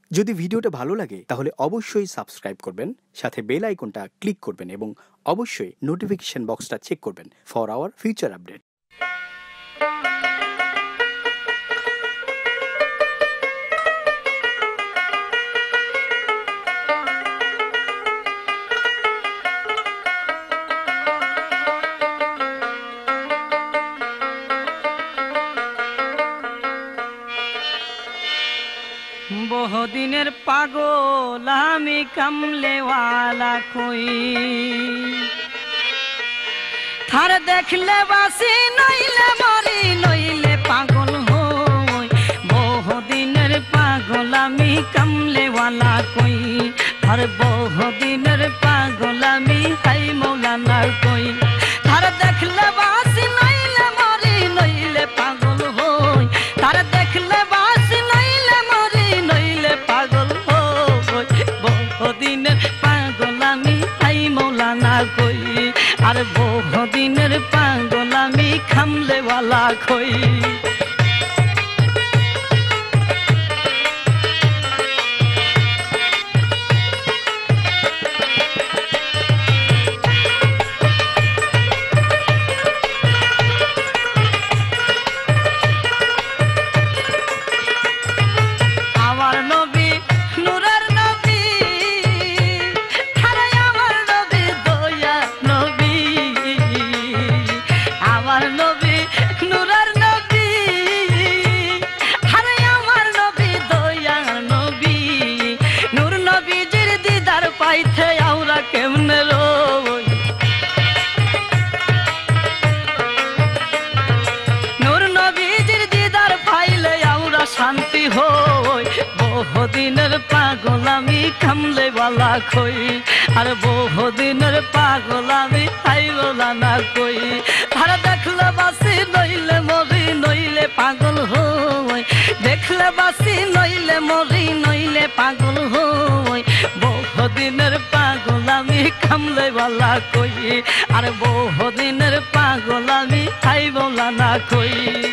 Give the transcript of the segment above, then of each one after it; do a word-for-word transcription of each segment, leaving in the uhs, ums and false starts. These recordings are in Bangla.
যদি ভিডিওটা ভালো লাগে তাহলে অবশ্যই সাবস্ক্রাইব করবেন, সাথে বেল আইকনটা ক্লিক করবেন এবং অবশ্যই নোটিফিকেশন বক্সটা চেক করবেন ফর আওয়ার ফিউচার আপডেট। বহুদিনের পাগল আমি কামলেওয়ালা কই, থার দেখলে বাসি নইলে মরি নইলে পাগল হই। বহুদিনের পাগল আমি কামলেওয়ালা কই, আর বহুদিনের পাগল আমি হাই মৌলানা কই। থার দেখলে বাসি নইলে মরি নইলে পাগল হই, তার দেখলে বাসি নইলে মরি নইলে পাগল হই। বহুদিনের পাগল আমি হাই মৌলানা কই, আর বহুদিনের পাগল আমি কামলেওয়ালা কই। শান্তি হই। বহুদিনের পাগল আমি কামলেওয়ালা কই, আর বহুদিনের পাগল আমি হাই মৌলানা কই। আর দেখলে বাসি নইলে মরি নইলে পাগল হই, দেখলে বাসি নইলে মরি নইলে পাগল হই। বহুদিনের পাগল আমি কামলেওয়ালা কই, আর বহুদিনের পাগল আমি হাই মৌলানা কই।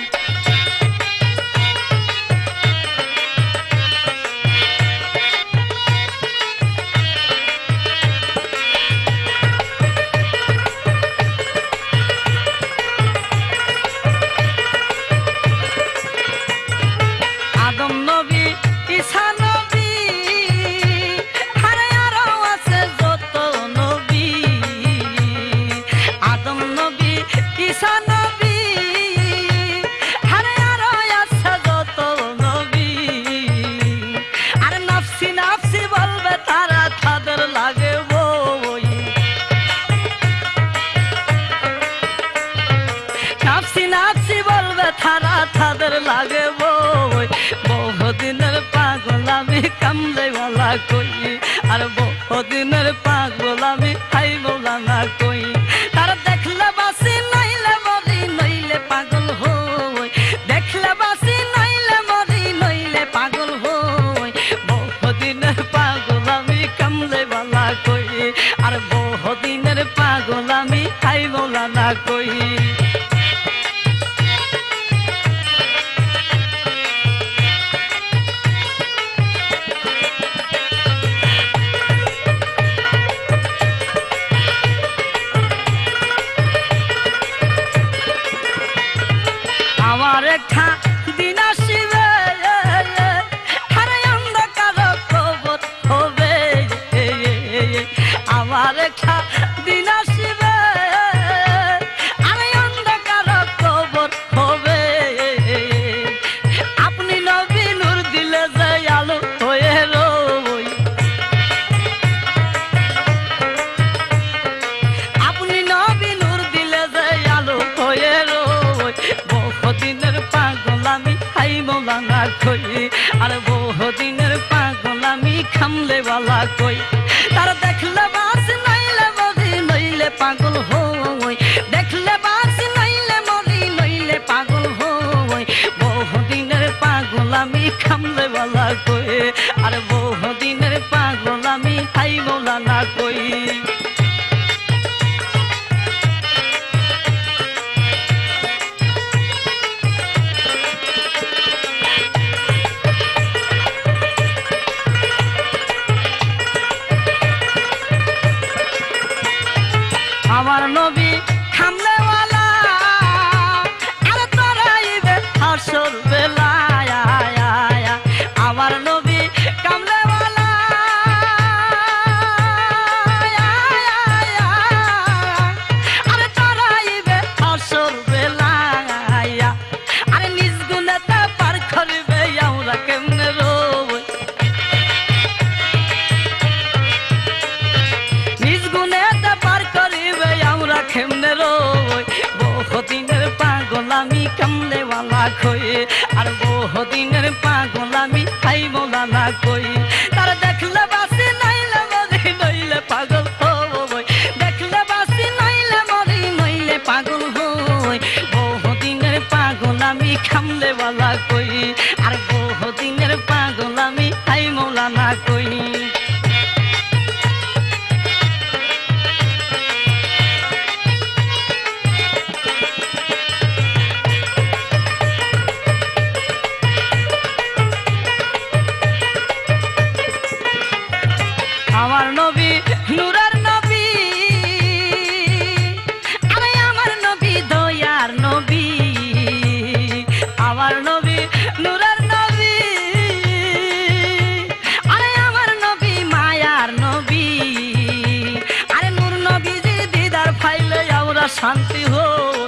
তাদের লাগে বই। বহুদিনের পাগল আমি কামলেওয়ালা কই, আর বহুদিনের পাগল আমি হাই মৌলানা কই। তার দেখলে বাসি নইলে মরি নইলে পাগল হই, দেখলে বাসি নইলে মরি নইলে পাগল হই। বহুদিনের পাগল আমি কামলেওয়ালা কই, আর বহুদিনের পাগল আমি হাই মৌলানা কই। আমার একটা দিন আসিবে, আরে অন্ধকার কবর হবে। আমার একটা দিন আসিবে, আরে অন্ধকার কবর হবে। আপনি নবী নূর দিলে যে আলো হয়ে রই, আপনি নবী নূর দিলে যে আলো হয়ে রই। বহুদিনের পাগল আমি হাই মৌলানা কই, আর বহুদিনের পাগল আমি কামলেওয়ালা কই। তার দেখলে বাসি নইলে মরি নইলে পাগল হই, দেখলে বাসি নইলে মরি নইলে পাগল হই। বহুদিনের পাগল আমি কামলেওয়ালা কই, আর বহুদিনের পাগল আমি হাই মৌলানা কই। আমি কামলে वाला কই আর বহুদিনের পাগল আমি হাই মৌলানা কই তার দেখলে বাসি নাইলে মরি নইলে পাগল হই দেখলে বাসি নাইলে মরি নইলে পাগল হই বহুদিনের পাগল আমি কামলে वाला কই আর বহুদিনের পাগল আমি হাই মৌলানা কই আমার নবী নূরের নবী আরে আমার নবী দয়ার নবী আমার নবী নূরের নবী আরে আমার নবী মায়ার নবী আরে নূর নবীজির দিদার পাইলে আমরা শান্তি হই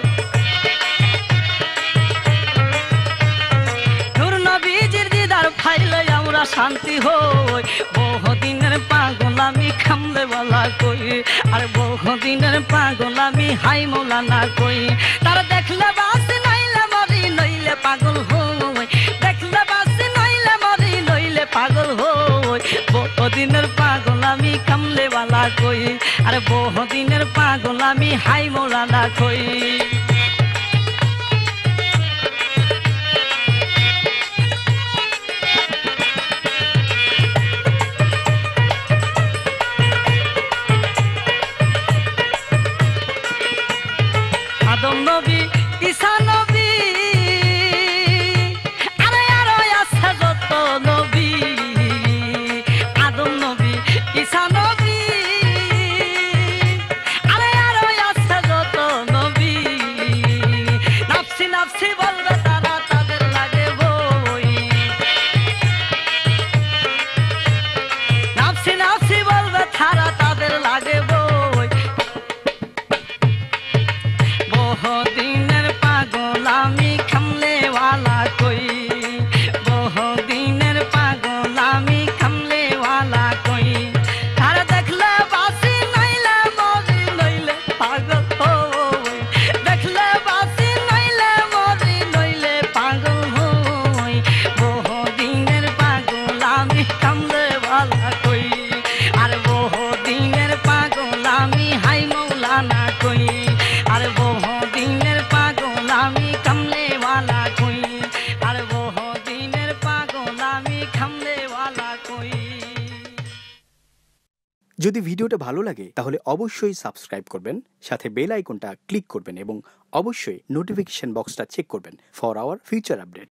নূর নবীজির দিদার পাইলে আমরা শান্তি হই বহুদিনের পাগল আমি কামলে वाला কই আর বহুদিনের পাগল আমি হাই মৌলানা কই তার দেখলে বাসি নাইলে মরি নইলে পাগল হই দেখলে বাসি নাইলে মরি নইলে পাগল হই বহুদিনের পাগল আমি কামলে वाला কই আর বহুদিনের পাগল আমি হাই মৌলানা কই আদম নবী ঈসা নবী আরে আরো আছে যত নবী আদম নবী ঈসা নবী আরে আরো আছে যত নবী নাফসি নাফসি বলবে তারা তাদের লাগে বই নাফসি নাফসি বলবে তারা তাদের লাগে বই বহুদিনের পাগল আমি কামলে वाला কই বহুদিনের পাগল আমি কামলে वाला কই তার দেখলে বাসি নাইলে মরি নইলে পাগল হই দেখলে বাসি নাইলে মরি নইলে পাগল হই বহুদিনের পাগল আমি কামলে वाला কই আর বহুদিনের পাগল আমি হাই মৌলানা কই আর বহুদিনের পাগল আমি কামলে वाला কই আর বহুদিনের পাগল আমি কামলে वाला কই যদি ভিডিওটা ভালো লাগে তাহলে অবশ্যই সাবস্ক্রাইব করবেন সাথে বেল আইকনটা ক্লিক করবেন এবং অবশ্যই নোটিফিকেশন বক্সটা চেক করবেন ফর আওয়ার ফিউচার আপডেট